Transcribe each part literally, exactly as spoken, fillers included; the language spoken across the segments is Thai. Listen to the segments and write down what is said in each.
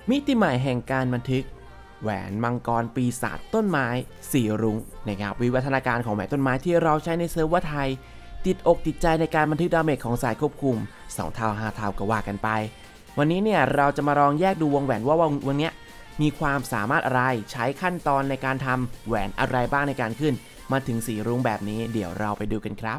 มิติใหม่แห่งการบันทึกแหวนมังกรปีศาจต้นไม้สีรุ้งนะครับวิวัฒนาการของแหวนต้นไม้ที่เราใช้ในเซิร์ฟเวอร์ไทยติดอกติดใจในการบันทึกดาเมจของสายควบคุมสองเท่าห้าเท่าก็ว่ากันไปวันนี้เนี่ยเราจะมาลองแยกดูวงแหวนว่าวงวันนี้มีความสามารถอะไรใช้ขั้นตอนในการทำแหวนอะไรบ้างในการขึ้นมาถึงสีรุ้งแบบนี้เดี๋ยวเราไปดูกันครับ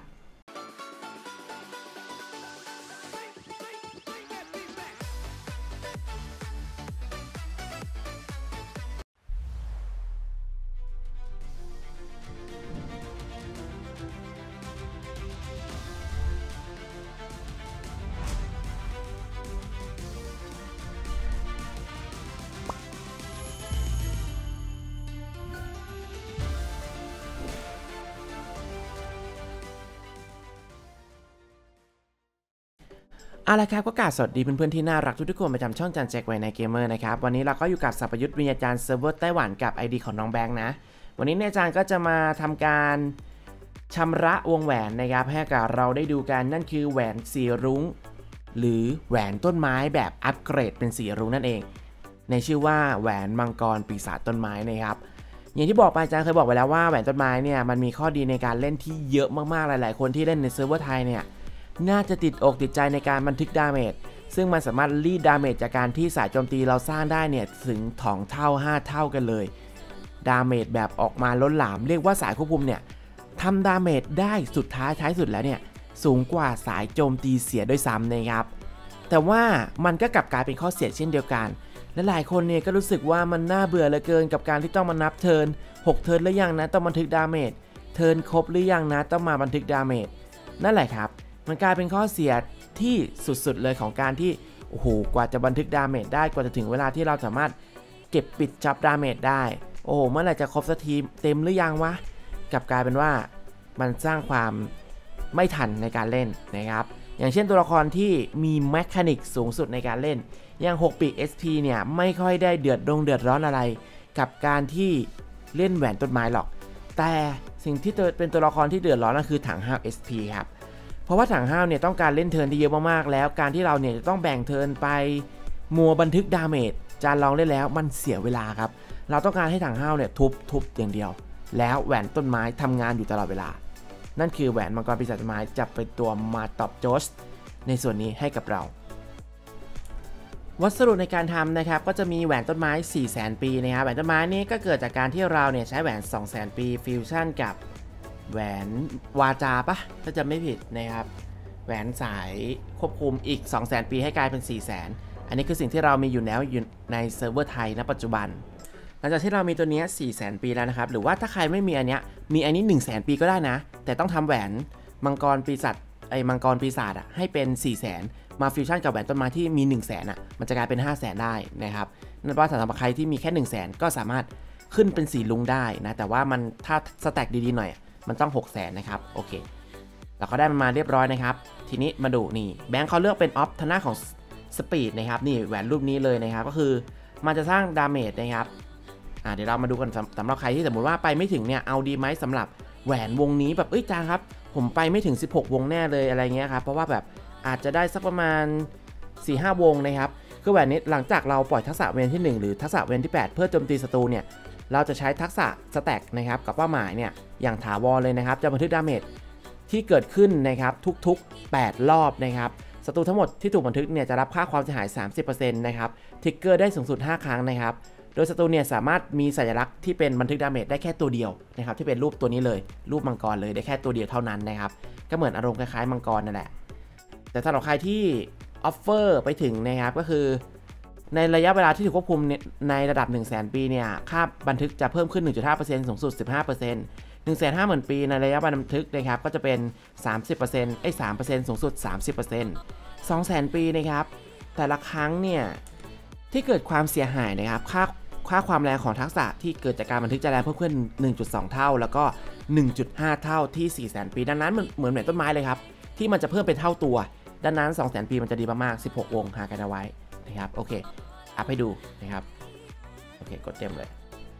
เอาละครับก็กราบสวัสดีเพื่อนๆที่น่ารักทุกๆคนประจำช่องจันแจ็คไวในเกมเมอร์นะครับวันนี้เราก็อยู่กับสัพยุทธวิญญาจารย์เซิร์ฟเวอร์ไต้หวันกับ ไอ ดี ของน้องแบงค์นะวันนี้เนี่ยอาจารย์ก็จะมาทำการชำระวงแหวนนะครับให้กับเราได้ดูกันนั่นคือแหวนสีรุ้งหรือแหวนต้นไม้แบบอัปเกรดเป็นสีรุ้งนั่นเองในชื่อว่าแหวนมังกรปีศาจต้นไม้นะครับอย่างที่บอกไปอาจารย์เคยบอกไปแล้วว่าแหวนต้นไม้เนี่ยมันมีข้อดีในการเล่นที่เยอะมากๆหลายๆคนที่เล่นในเซิร์ฟเวอร์ไทยเนี่ยน่าจะติดอกติดใจในการบันทึกดาเมจซึ่งมันสามารถรีดดาเมจจากการที่สายโจมตีเราสร้างได้เนี่ยถึงสองเท่าห้าเท่ากันเลยดาเมจแบบออกมาล้นหลามเรียกว่าสายควบคุมเนี่ยทำดาเมจได้สุดท้ายท้ายสุดแล้วเนี่ยสูงกว่าสายโจมตีเสียด้วยซ้ำนะครับแต่ว่ามันก็กลับกลายเป็นข้อเสียเช่นเดียวกันและหลายคนเนี่ยก็รู้สึกว่ามันน่าเบื่อเหลือเกินกับการที่ต้องมานับเทิร์นหกเทิร์นหรือยังนะต้องบันทึกดาเมจเทิร์นครบหรือยังนะต้องมาบันทึกดาเมจนั่นแหละครับมันกลายเป็นข้อเสียที่สุดๆเลยของการที่โอ้โหกว่าจะบันทึกดาเมจได้กว่าจะถึงเวลาที่เราสามารถเก็บปิดจับดาเมจได้โอ้โหเมื่อไหร่จะครบสักทีเต็มหรือยังวะกลับกลายเป็นว่ามันสร้างความไม่ทันในการเล่นนะครับอย่างเช่นตัวละครที่มีแมคานิกสูงสุดในการเล่นอย่างหกปีก เอส พี เนี่ยไม่ค่อยได้เดือดดงเดือดร้อนอะไรกับการที่เล่นแหวนต้นไม้หรอกแต่สิ่งที่เป็นตัวละครที่เดือดร้อนนั่นคือถังห้าว เอส พี ครับเพราะว่าถังห้าวเนี่ยต้องการเล่นเทิร์นที่เยอะมากๆแล้วการที่เราเนี่ยจะต้องแบ่งเทิร์นไปมัวบันทึกดาเมจจานลองเล่นแล้วมันเสียเวลาครับเราต้องการให้ถังห้าวเนี่ยทุบทุบอย่างเดียวแล้วแหวนต้นไม้ทำงานอยู่ตลอดเวลานั่นคือแหวนมังกรปีศาจต้นไม้จะเป็นตัวมาตอบโจทย์ในส่วนนี้ให้กับเราวัสดุในการทำนะครับก็จะมีแหวนต้นไม้ สี่แสน ปีนะครับแหวนต้นไม้นี้ก็เกิดจากการที่เราเนี่ยใช้แหวน สองแสน ปีฟิวชั่นกับแหวนวาจาปะถ้าจะไม่ผิดนะครับแหวนสายควบคุมอีก สองแสน ปีให้กลายเป็น สี่แสน อันนี้คือสิ่งที่เรามีอยู่แล้วอยู่ในเซิร์ฟเวอร์ไทยณปัจจุบันหลังจากที่เรามีตัวนี้ สี่แสน ปีแล้วนะครับหรือว่าถ้าใครไม่มีอันเนี้ยมีอันนี้ หนึ่งแสน ปีก็ได้นะแต่ต้องทำแหวนมังกรปีศาจไอ้มังกรปีศาจอ่ะให้เป็น สี่แสน มาฟิวชั่นกับแหวนต้นไม้ที่มี หนึ่งแสน อ่ะมันจะกลายเป็น ห้าแสน ได้นะครับนั่นแปลว่าสำหรับใครที่มีแค่ หนึ่งแสน ก็สามารถขึ้นเป็นสีลุงได้นะแต่ว่ามันถ้าสแต็กดีๆหน่อยมันต้อง หกแสน นะครับโอเคเราก็ได้มันมาเรียบร้อยนะครับทีนี้มาดูนี่แบงค์เขาเลือกเป็นออฟทางหน้าของสปีดนะครับนี่แหวนรูปนี้เลยนะครับก็คือมันจะสร้างดาเมจนะครับอ่าเดี๋ยวเรามาดูกันสำหรับใครที่สมมติว่าไปไม่ถึงเนี่ยเอาดีไหมสำหรับแหวนวงนี้แบบเอ้ยจางครับผมไปไม่ถึงสิบหกวงแน่เลยอะไรเงี้ยครับเพราะว่าแบบอาจจะได้สักประมาณ สี่ห้า วงนะครับคือแหวนนี้หลังจากเราปล่อยทักษะเวนที่หนึ่งหรือทักษะเวนที่แปดเพื่อโจมตีศัตรูเนี่ยเราจะใช้ทักษะสแต็กนะครับกับเป้าหมายเนี่ยอย่างถาวรเลยนะครับจะบันทึกดาเมจที่เกิดขึ้นนะครับทุกๆแปดรอบนะครับศัตรูทั้งหมดที่ถูกบันทึกเนี่ยจะรับค่าความเสียหาย สามสิบเปอร์เซ็นต์ นะครับทริกเกอร์ได้สูงสุดห้าครั้งนะครับโดยศัตรูเนี่ยสามารถมีสัญลักษณ์ที่เป็นบันทึกดาเมจได้แค่ตัวเดียวนะครับที่เป็นรูปตัวนี้เลยรูปมังกรเลยได้แค่ตัวเดียวเท่านั้นนะครับก็เหมือนอารมณ์คล้ายๆมังกรนั่นแหละแต่สำหรับใครที่ออฟเฟอร์ไปถึงนะครับก็คือในระยะเวลาที่ถูกควบคุมในระดับ หนึ่งแสน ปีเนี่ยค่าบันทึกจะเพิ่มขึ้น หนึ่งจุดห้าเปอร์เซ็นต์ สูงสุด สิบห้าเปอร์เซ็นต์ หนึ่งแสนห้าหมื่น ปีในระยะบันทึกนะครับก็จะเป็น สามสิบเปอร์เซ็นต์ ไอ้ สามเปอร์เซ็นต์ สูงสุด สามสิบเปอร์เซ็นต์ สองแสน ปีนะครับแต่ละครั้งเนี่ยที่เกิดความเสียหายนะครับค่าค่าความแรงของทักษะที่เกิดจากการบันทึกจะแรงเพิ่มขึ้น หนึ่งจุดสอง เท่าแล้วก็ หนึ่งจุดห้า เท่าที่ สี่แสน ปีดังนั้นเหมือนเหมือนเหมือนต้นไม้เลยครับที่มันจะเพิ่มเป็นเท่าตัวดังนั้น สองแสน ปีมันจะดีมากๆสิบหกวงหากันเอาไว้นะครับโอเคอัพให้ดูนะครับโอเคกดเต็มเลย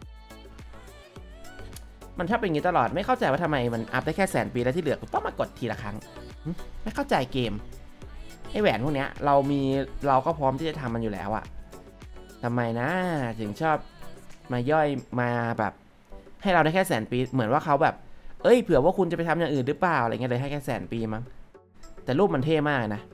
มันชอบเป็นอย่างนี้ตลอดไม่เข้าใจว่าทำไมมันอัพได้แค่แสนปีแล้วที่เหลือต้องมากดทีละครั้งไม่เข้าใจเกมไอแหวนพวกนี้เรามีเราก็พร้อมที่จะทำมันอยู่แล้วอะทำไมนะถึงชอบมาย่อยมาแบบให้เราได้แค่แสนปีเหมือนว่าเขาแบบเอ้ยเผื่อว่าคุณจะไปทำอย่างอื่นหรือเปล่าอะไรเงี้ยเลยให้แค่แสนปีมั้งแต่รูปมันเท่มากนะ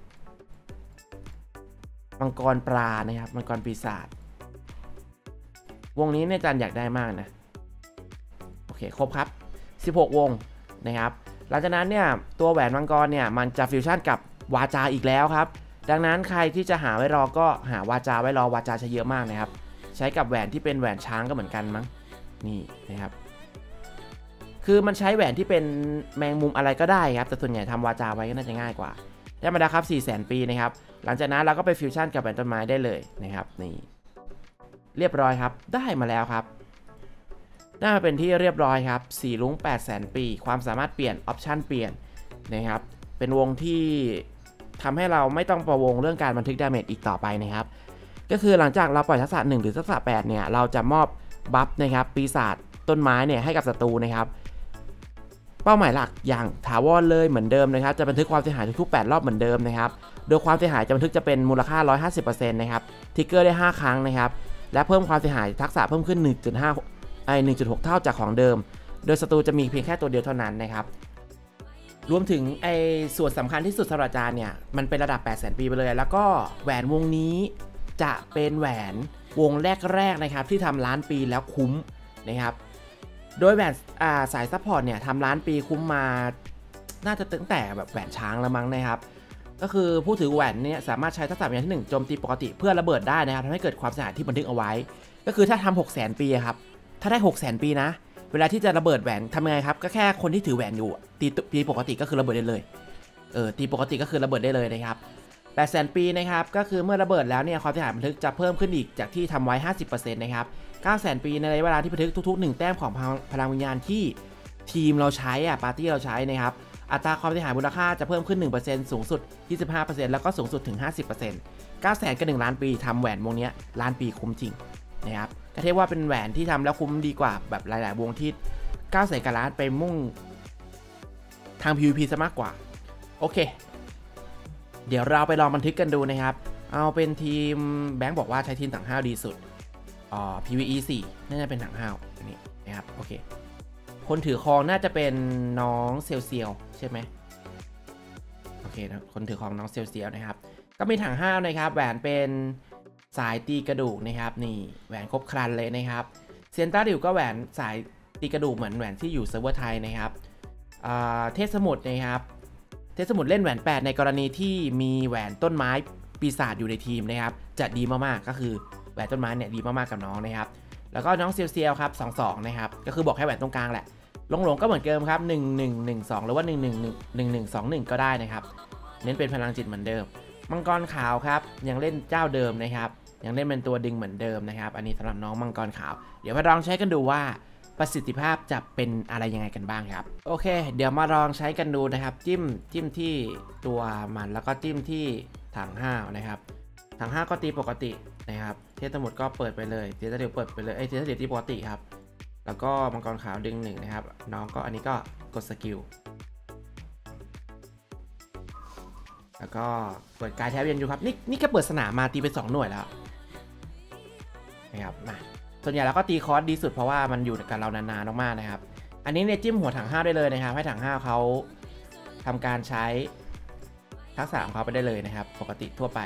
มังกรปลานะครับมังกรปีศาจวงนี้เนี่ยจันอยากได้มากนะโอเคครบครับสิบหกวงนะครับหลังจากนั้นเนี่ยตัวแหวนมังกรเนี่ยมันจะฟิวชั่นกับวาจาอีกแล้วครับดังนั้นใครที่จะหาไว้รอก็หาวาจาไว้รอวาจาใช้เยอะมากนะครับใช้กับแหวนที่เป็นแหวนช้างก็เหมือนกันมั้งนี่นะครับคือมันใช้แหวนที่เป็นแมงมุมอะไรก็ได้ครับแต่ส่วนใหญ่ทำวาจาไว้ก็น่าจะง่ายกว่าธรรมดาครับ สี่แสน ปีนะครับหลังจากนั้นเราก็ไปฟิวชั่นกับแหวนต้นไม้ได้เลยนะครับนี่เรียบร้อยครับได้มาแล้วครับได้มาเป็นที่เรียบร้อยครับสี่ลุ้ง แปดแสน ปีความสามารถเปลี่ยนออปชั่นเปลี่ยนนะครับเป็นวงที่ทำให้เราไม่ต้องประวงเรื่องการบันทึกดาเมจอีกต่อไปนะครับก็คือหลังจากเราปล่อยทักษะหนึ่งหรือทักษะแปดเนี่ยเราจะมอบบัฟนะครับปีศาจต้นไม้เนี่ยให้กับศัตรูนะครับเป้าหมายหลักอย่างถาวรเลยเหมือนเดิมนะครับจะบันทึกความเสียหายทุกๆแปดรอบเหมือนเดิมนะครับโดยความเสียหายจะบันทึกจะเป็นมูลค่า หนึ่งร้อยห้าสิบเปอร์เซ็นต์ นะครับทิกเกอร์ได้ห้าครั้งนะครับและเพิ่มความเสียหายทักษะเพิ่มขึ้น หนึ่งจุดห้า ไอ้ หนึ่งจุดหก เท่าจากของเดิมโดยศัตรูจะมีเพียงแค่ตัวเดียวเท่านั้นนะครับรวมถึงไอ้ส่วนสำคัญที่สุดสำหรับอาจารย์เนี่ยมันเป็นระดับ แปดแสน ปีไปเลยแล้วก็แหวนวงนี้จะเป็นแหวนวงแรกๆนะครับที่ทำล้านปีแล้วคุ้มนะครับโดยแหวนสายซัพพอร์ตเนี่ยทำล้านปีคุ้มมาน่าจะตั้งแต่แบบแหวนช้างแล้วมั้งนะครับก็คือผู้ถือแหวนเนี่ยสามารถใช้ทักษะอย่างที่หนึ่งโจมตีปกติเพื่อระเบิดได้นะครับทำให้เกิดความเสียหายที่บันทึกเอาไว้ก็คือถ้าทำหกแสนปีครับถ้าได้หกแสนปีนะเวลาที่จะระเบิดแหวนทำยังไงครับก็แค่คนที่ถือแหวนอยู่ตีตีปกติก็คือระเบิดได้เลยเออตีปกติก็คือระเบิดได้เลยนะครับแปดแสน ปีนะครับก็คือเมื่อระเบิดแล้วเนี่ยความเสียหายบันทึกจะเพิ่มขึ้นอีกจากที่ทำไว้ ห้าสิบเปอร์เซ็นต์ นะครับเก้าแสน ปีในระยะเวลาที่บันทึกทุกๆหนึ่งแต้มของพลังวิญญาณที่ทีมเราใช้อ่ะปาร์ตี้เราใช้นะครับอัตราความเสียหายมูลค่าจะเพิ่มขึ้น หนึ่งเปอร์เซ็นต์ สูงสุด ยี่สิบห้าเปอร์เซ็นต์ แล้วก็สูงสุดถึง ห้าสิบเปอร์เซ็นต์ เก้าแสนกับหนึ่งล้านปีทำแหวนวงนี้ล้านปีคุ้มจริงนะครับก็เทียบว่าเป็นแหวนที่ทำแล้วคุ้มดีกว่าแบบหลายๆวงที่เก้าแสนกับล้านไปมุ่งทาง พี วี พี ซะมากกว่าโอเคเดี๋ยวเราไปลองบันทึกกันดูนะครับเอาเป็นทีมแบงค์บอกว่าใช้ทีมถังห้าวดีสุดอ่า พี วี อี สี่น่าจะเป็นถังห้าวอันนี้นะครับโอเคคนถือครองน่าจะเป็นน้องเซียวเซียวใช่ไหมโอเคนะคนถือครองน้องเซียวเซียวนะครับก็มีถังห้าวนะครับแหวนเป็นสายตีกระดูกนะครับนี่แหวนครบครันเลยนะครับเซียนต้าดิวก็แหวนสายตีกระดูกเหมือนแหวนที่อยู่เซิร์ฟเวอร์ไทยนะครับเทพสมุทรนะครับเทพสมุทรเล่นแหวนแปดในกรณีที่มีแหวนต้นไม้ปีศาจอยู่ในทีมนะครับจะดีมากๆก็คือแหวนต้นไม้เนี่ยดีมากๆกับน้องนะครับแล้วก็น้องเซียวเซียวครับสองสองนะครับก็คือบอกให้แหวนตรงกลางแหละลงหลงก็เหมือนเดิมครับหนึ่ง หนึ่ง หนึ่ง สองหรือว่าหนึ่ง หนึ่ง หนึ่ง หนึ่ง หนึ่ง สอง หนึ่งก็ได้นะครับเน้นเป็นพลังจิตเหมือนเดิมมังกรขาวครับยังเล่นเจ้าเดิมนะครับยังเล่นเป็นตัวดึงเหมือนเดิมนะครับอันนี้สำหรับน้องมังกรขาวเดี๋ยวมาลองใช้กันดูว่าประสิทธิภาพจะเป็นอะไรยังไงกันบ้างครับโอเคเดี๋ยวมาลองใช้กันดูนะครับจิ้มจิ้มที่ตัวมันแล้วก็จิ้มที่ถังห้าวนะครับถังห้าวก็ตีปกตินะครับเทพสมุทรก็เปิดไปเลยเทพเดียวเปิดไปเลยไอ้เทพเดียวตีปกติครับแล้วก็มังกรขาวดึงหนึ่งนะครับน้องก็อันนี้ก็กดสกิลแล้วก็เปิดกายแทบเย็นอยู่ครับนี่นี่ก็เปิดสนามมาตีไปสองหน่วยแล้วนะครับมาส่วนใหญ่เราก็ตีคอร์สดีสุดเพราะว่ามันอยู่กับเรานานๆมากๆนะครับอันนี้เนี่ยจิ้มหัวถังห้าได้เลยนะครับให้ถังห้าเขาทำการใช้ทักษะของเขาไปได้เลยนะครับปกติทั่วไป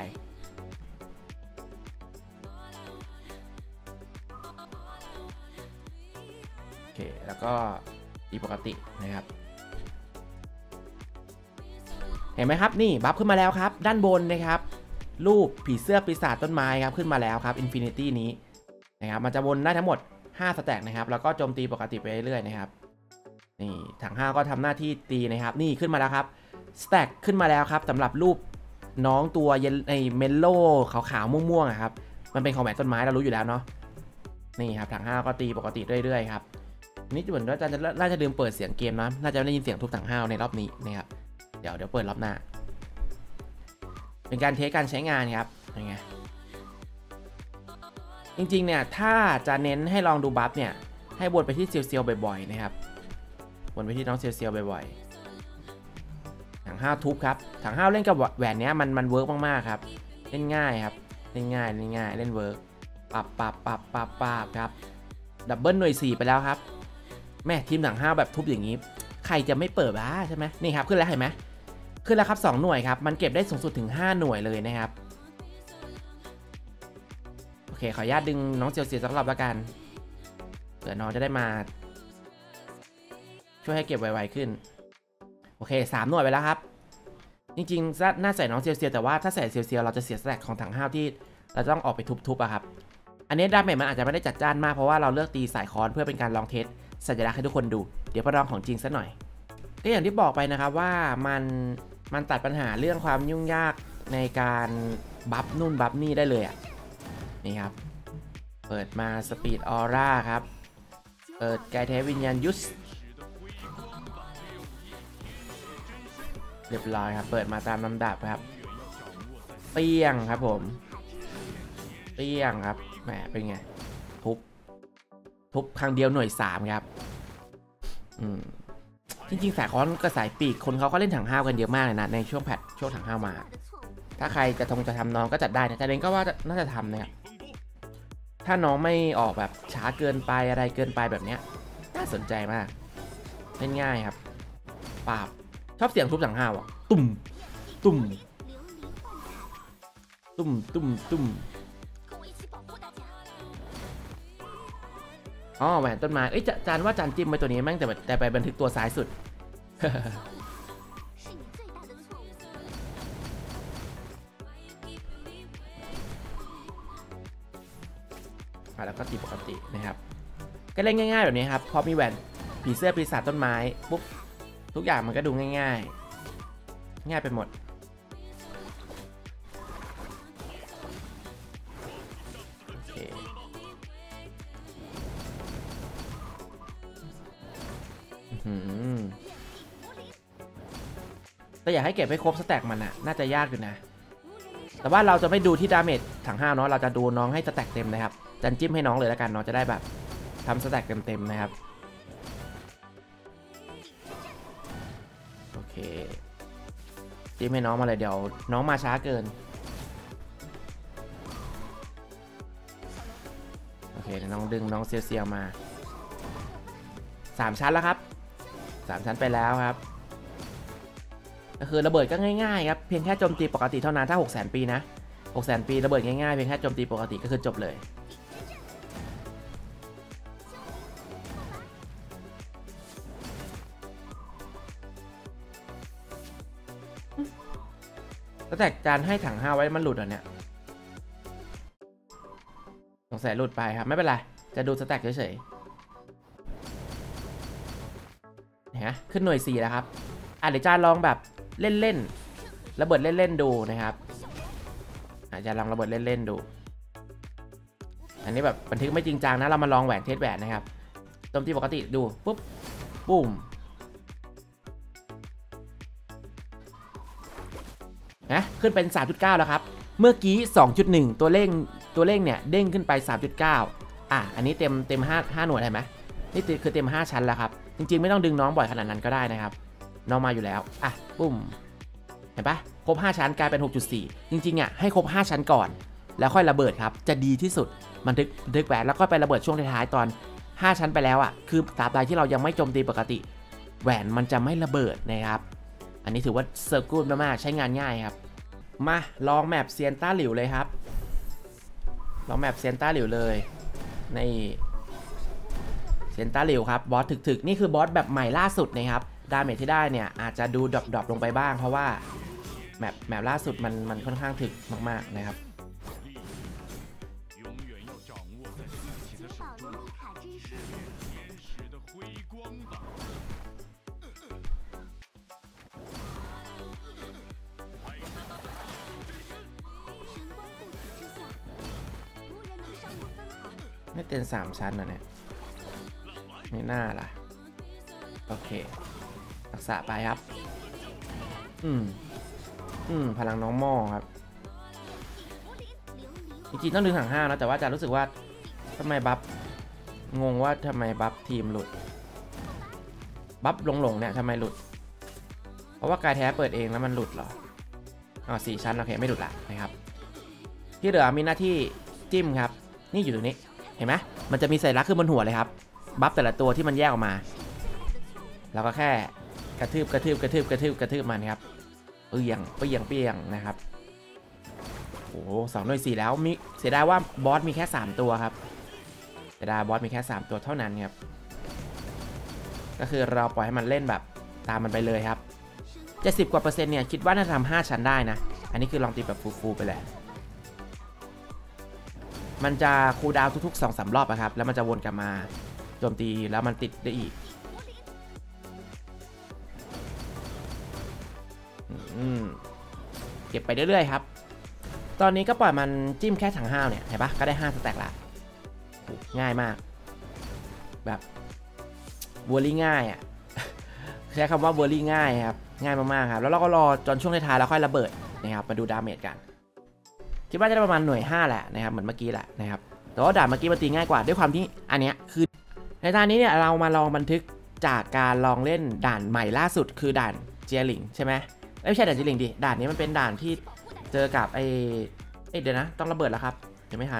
โอเคแล้วก็ตีปกตินะครับเห็นไหมครับนี่บัฟขึ้นมาแล้วครับด้านบนนะครับรูปผีเสื้อปีศาจต้นไม้ครับขึ้นมาแล้วครับ Infinity นี้นะครับมันจะวนได้ทั้งหมดห้าสแต็กนะครับแล้วก็โจมตีปกติไปเรื่อยๆนะครับนี่ถังห้าก็ทำหน้าที่ตีนะครับนี่ขึ้นมาแล้วครับสแต็กขึ้นมาแล้วครับสำหรับรูปน้องตัวเยลไอเมลโล่ขาวๆม่วงๆครับมันเป็นของแหวนต้นไม้เรารู้อยู่แล้วเนาะนี่ครับถังห้าก็ตีปกติเรื่อยๆครับนี่เหมือนว่าจะน่าจะลืมเปิดเสียงเกมนะน่าจะได้ยินเสียงทุกถังห้าในรอบนี้นะครับเดี๋ยวเดี๋ยวเปิดรอบหน้าเป็นการเทสการใช้งานครับยังไงจริงๆเนี่ยถ้าจะเน้นให้ลองดูบัฟเนี่ยให้วนไปที่เซียวเซียวบ่อยๆนะครับวนไปที่น้องเซียวเซียวบ่อยๆถังห้าทุบครับถังห้าเล่นกับแหวนเนี้ยมันมันเวิร์กมากๆครับเล่นง่ายครับเล่นง่ายเล่นง่ายเล่นเวิร์กปับปับปับปับปับครับดับเบิลหน่วยสี่ไปแล้วครับแม่ทีมหนังห้าวแบบทุบอย่างนี้ใครจะไม่เปิดบ้าใช่ไหมนี่ครับขึ้นแล้วเห็นไหมขึ้นแล้วครับสองหน่วยครับมันเก็บได้สูงสุดถึงห้าหน่วยเลยนะครับโอเคขออนุญาตดึงน้องเซียวเซียสักรอบแล้วกันเผื่อน้องจะได้มาช่วยให้เก็บไวๆขึ้นโอเคสามหน่วยไปแล้วครับจริงๆน่าใส่น้องเซียวเซียแต่ว่าถ้าใส่เซียวเซียเราจะเสียสแต็กของถังห้าวที่เราต้องออกไปทุบๆอะครับอันนี้ดาเมจมันอาจจะไม่ได้จัดจ้านมากเพราะว่าเราเลือกตีสายคอนเพื่อเป็นการลองเทสสัญลักษณ์ให้ทุกคนดูเดี๋ยวไปลองของจริงซะหน่อยก็อย่างที่บอกไปนะครับว่ามันมันตัดปัญหาเรื่องความยุ่งยากในการบัฟนู่นบัฟนี่ได้เลยอ่ะนี่ครับเปิดมาสปีดออร่าครับเปิดไกแท้วิญญาณยุทธเรียบร้อยครับเปิดมาตามลำดับครับเปี้ยงครับผมเปี้ยงครับแหมเป็นไงทุบทุบครั้งเดียวหน่วยสามครับอืมจริงๆสายคอนกับสายปีกคนเขาก็เล่นถังห้าวกันเยอะมากเลยนะในช่วงแพทช่วงถังห้าวมาถ้าใครจะทงจะทำน้องก็จัดได้นะแต่เล่นก็ว่าน่าจะทำนะครับถ้าน้องไม่ออกแบบช้าเกินไปอะไรเกินไปแบบเนี้ยน่าสนใจมากเล่นง่ายครับปราบชอบเสียงทุบถังห้าวอ่ะตุ่มตุ่มตุ่มตุ่มตุ่มอ๋อแหวนต้นไม้เอ้ยจานว่าจานจิ้มไปตัวนี้แม่งแต่แต่ไปบันทึกตัวซ้ายสุด แล้วก็ตีปกตินะครับก็เล่นง่ายๆแบบนี้ครับพอมีแหวนผีเสื้อปีศาจต้นไม้ปุ๊บทุกอย่างมันก็ดูง่ายๆง่ายไปหมดโอเคแต่อยากให้เก็บให้ครบสแต็กมันอะน่าจะยากอยู่นะแต่ว่าเราจะไม่ดูที่ดาเมจถังห้าเนาะเราจะดูน้องให้สแต็กเต็มนะครับจันจิ้มให้น้องเลยแล้วกันน้องจะได้แบบทำสแต็กเต็มๆนะครับโอเคจิ้มให้น้องมาเลยเดี๋ยวน้องมาช้าเกินโอเคน้องดึงน้องเซียวๆมาสามชั้นแล้วครับสามชั้นไปแล้วครับก็คือระเบิดก็ง่ายๆครับเพียงแค่โจมตีปกติเท่านั้นถ้า หกแสน ปีนะ หกแสน ปีระเบิดง่ายๆเพียงแค่โจมตีปกติก็คือจบเลยแล้วแต่จานให้ถังห้าไว้มันหลุดเหรอเนี่ยสงสัยหลุดไปครับไม่เป็นไรจะดูสแต็กเฉยๆนะขึ้นหน่วยสี่แล้วครับอ่ะเดี๋ยวจานลองแบบเล่นๆระเบิดเล่นๆดูนะครับอาจจะลองระเบิดเล่นๆดูอันนี้แบบบันทึกไม่จริงจังนะเรามาลองแหวนเทสแหวนนะครับโจมตีปกติดูปุ๊บปุ้มนะขึ้นเป็น สามจุดเก้า แล้วครับเมื่อกี้ สองจุดหนึ่ง ตัวเลขตัวเลขเนี่ยเด้งขึ้นไป สามจุดเก้า อ่ะอันนี้เต็มเต็มห้า ห้าหน่วยได้ไหมนี่คือเต็มห้าชั้นแล้วครับจริงๆไม่ต้องดึงน้องบ่อยขนาดนั้นก็ได้นะครับน้องมาอยู่แล้วอ่ะปุ้มเห็นปะครบห้าชั้นกลายเป็น หกจุดสี่ จริงๆอ่ะให้ครบห้าชั้นก่อนแล้วค่อยระเบิดครับจะดีที่สุดบันทึกบันทึกแหวนแล้วก็ไประเบิดช่วงท้ายๆตอนห้าชั้นไปแล้วอ่ะคือตราบใดที่เรายังไม่โจมตีปกติแหวนมันจะไม่ระเบิดนะครับอันนี้ถือว่าเซอร์กูลมากๆใช้งานง่ายครับมาลองแมปเซียนต้าหลิวเลยครับลองแมปเซียนต้าหลิวเลยในเซียนต้าหลิวครับบอสถึกๆนี่คือบอสแบบใหม่ล่าสุดนะครับดาเมจที่ได้เนี่ยอาจจะดูดรอปๆลงไปบ้างเพราะว่าแมปแมปล่าสุดมันมันค่อนข้างถึกมากๆนะครับไม่เต็มสามชั้นนะเนี่ยไม่น่าล่ะโอเครักษาไปครับอืมอืมพลังน้องหม้อครับจริงๆต้องดึงถังห้านะแต่ว่าจะรู้สึกว่าทำไมบัฟงงว่าทำไมบัฟทีมหลุดบัฟหลงๆเนี่ยทำไมหลุดเพราะว่ากายแท้เปิดเองแล้วมันหลุดเหรออ๋อสี่ชั้นโอเคไม่หลุดละนะครับที่เหลือมีหน้าที่จิ้มครับจนี่อยู่ตรงนี้เห็นไหมมันจะมีสัญลักษณ์ขึ้นบนหัวเลยครับบัฟแต่ละตัวที่มันแยกออกมาเราก็แค่กระทืบกระทืบกระทืบกระทืบกระทืบมันครับเปียงเปียงเปียงนะครับโอ้สองหน่วยสี่แล้วมีเสียดายว่าบอสมีแค่สามตัวครับเสียดายบอสมีแค่สามตัวเท่านั้นครับก็คือเราปล่อยให้มันเล่นแบบตามมันไปเลยครับเจ็ดสิบกว่าเปอร์เซ็นต์เนี่ยคิดว่าน่าจะทำห้าชั้นได้นะอันนี้คือลองตีแบบฟูลๆไปแหละมันจะคูลดาวน์ทุกๆ สองสาม รอบอะครับแล้วมันจะวนกลับมาโจมตีแล้วมันติดได้อีกเก็บไปเรื่อยๆครับตอนนี้ก็ปล่อยมันจิ้มแค่ถังห้าวเนี่ยเห็นปะก็ได้ห้าสแต็กละง่ายมากแบบวอลลี่ง่ายอ่ะใช้คำว่าวอลลี่ง่ายครับง่ายมากๆครับแล้วเราก็รอจนช่วงท้ายๆแล้วค่อยระเบิดนะครับมาดูดาเมจกันคิดว่าจะได้ประมาณหน่วยห้าแหละนะครับเหมือนเมื่อกี้แหละนะครับแต่ว่าด่านเมื่อกี้มันตีง่ายกว่าด้วยความที่อันเนี้ยคือในตอนนี้เนี่ยเรามาลองบันทึกจากการลองเล่นด่านใหม่ล่าสุดคือด่านเจียหลิงใช่ไหมไม่ใช่ด่านเจียหลิงดิด่านนี้มันเป็นด่านที่เจอกับไอเอ้เดี๋ยวนะต้องระเบิดแล้วครับยังไม่ทัน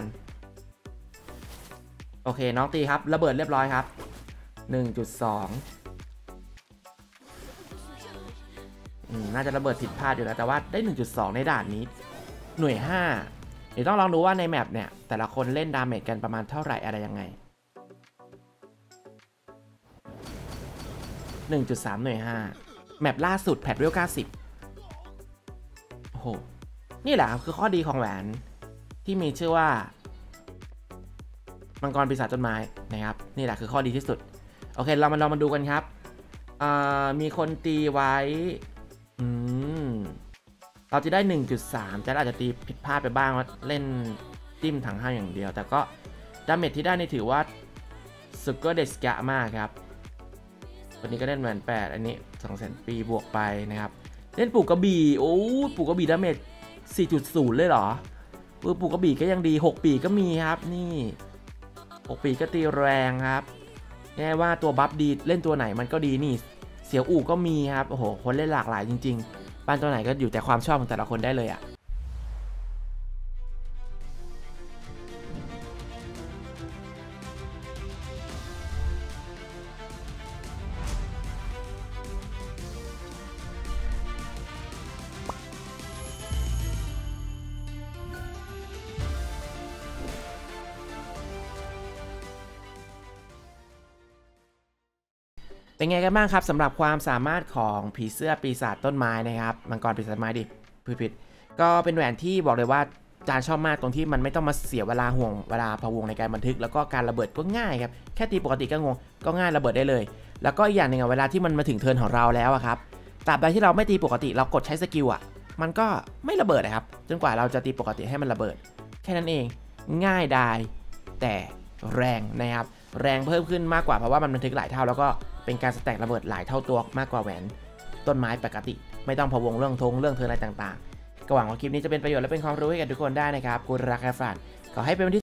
โอเคน้องตีครับระเบิดเรียบร้อยครับ หนึ่งจุดสอง อืมน่าจะระเบิดผิดพลาดอยู่แล้วแต่ว่าได้ หนึ่งจุดสอง ในด่านนี้หน่วยห้าเดี๋ยวต้องลองดูว่าในแมปเนี่ยแต่ละคนเล่นดาเมจกันประมาณเท่าไหร่อะไรยังไง หนึ่งจุดสาม หน่วยห้าแมปล่าสุดแพทเวลเก้าสิบโอ้โหนี่แหละคือข้อดีของแหวนที่มีชื่อว่ามังกรปีศาจต้นไม้นะครับนี่แหละคือข้อดีที่สุดโอเคเรามาลองมาดูกันครับมีคนตีไว้อืมเราจะได้ หนึ่งจุดสาม จะอาจจะตีผิดพลาดไปบ้างว่าเล่นจิ้มถังห้าอย่างเดียวแต่ก็ดาเมจที่ได้นี่ถือว่าสุดก็เดสกะมากครับวันนี้ก็เล่นแหวนแปดอันนี้สองแสนปีบวกไปนะครับเล่นปูกระบี่โอ้ปูกระบี่ดาเมจ สี่จุดศูนย์ เลยเหรอปูกระบี่ก็ยังดีหกปีก็มีครับนี่หกปีก็ตีแรงครับแน่ว่าตัวบัฟดีเล่นตัวไหนมันก็ดีนี่เสี่ยวอู่ก็มีครับโอ้โหคนเล่นหลากหลายจริงๆบ้านตัวไหนก็อยู่แต่ความชอบของแต่ละคนได้เลยอ่ะเป็นไงกันบ้างครับสำหรับความสามารถของผีเสื้อปีศาจต้นไม้นะครับมังกรปีศาจไม้ดิผิดผิดก็เป็นแหวนที่บอกเลยว่าจานชอบมากตรงที่มันไม่ต้องมาเสียเวลาห่วงเวลาพะวงในการบันทึกแล้วก็การระเบิดก็ง่ายครับแค่ตีปกติก็งงก็ง่ายระเบิดได้เลยแล้วก็อีกอย่างหนึ่งเวลาที่มันมาถึงเทิร์นของเราแล้วครับตราบใดที่เราไม่ตีปกติเรากดใช้สกิลอ่ะมันก็ไม่ระเบิดนะครับจนกว่าเราจะตีปกติให้มันระเบิดแค่นั้นเองง่ายดายแต่แรงนะครับแรงเพิ่มขึ้นมากกว่าเพราะว่ามันบันทึกหลายเท่าแล้วก็เป็นการสแต็กระเบิดหลายเท่าตัวมากกว่าแหวนต้นไม้ปกติไม่ต้องพะวงเรื่องธงเรื่องเธออะไรต่างๆก็หวังว่าคลิปนี้จะเป็นประโยชน์และเป็นความรู้ให้กับทุกคนได้นะครับกูรักแอฟรันขอให้เป็นวันที่